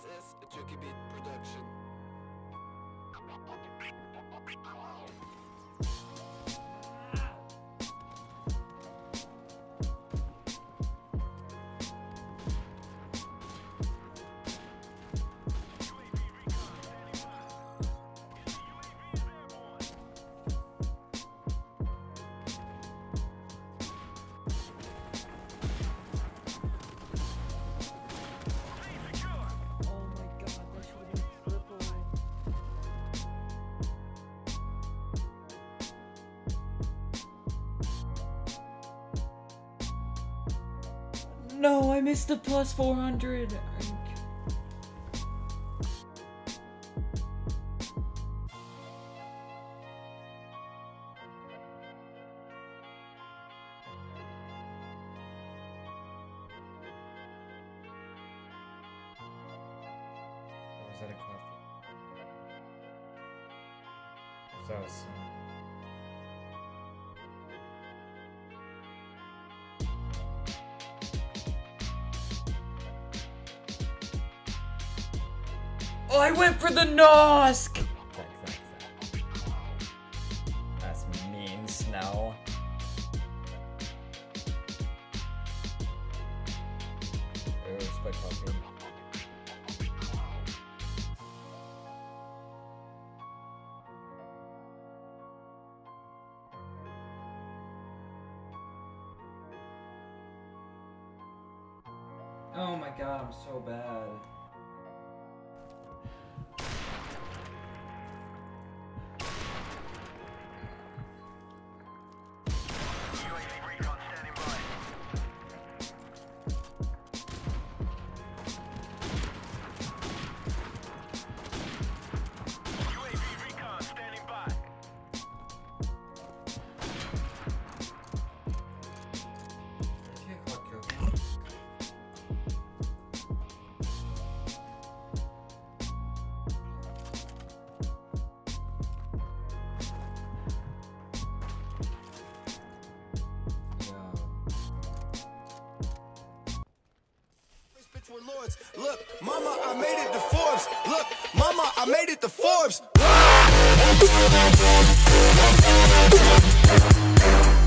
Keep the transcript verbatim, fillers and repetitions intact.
is a Tricky Beat production. No, I missed the plus four hundred. Was that a coffee? That was some... Oh, I went for the Nosk! That's mean, Snow. Oh, spike coffee. Oh my god, I'm so bad. Lords. Look, mama, I made it to Forbes. Look, mama, I made it to Forbes.